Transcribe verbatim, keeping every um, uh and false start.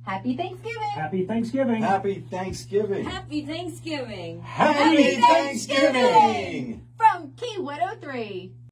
Happy Thanksgiving. Happy Thanksgiving. Happy Thanksgiving. Happy Thanksgiving. Happy Thanksgiving. From Key one oh three.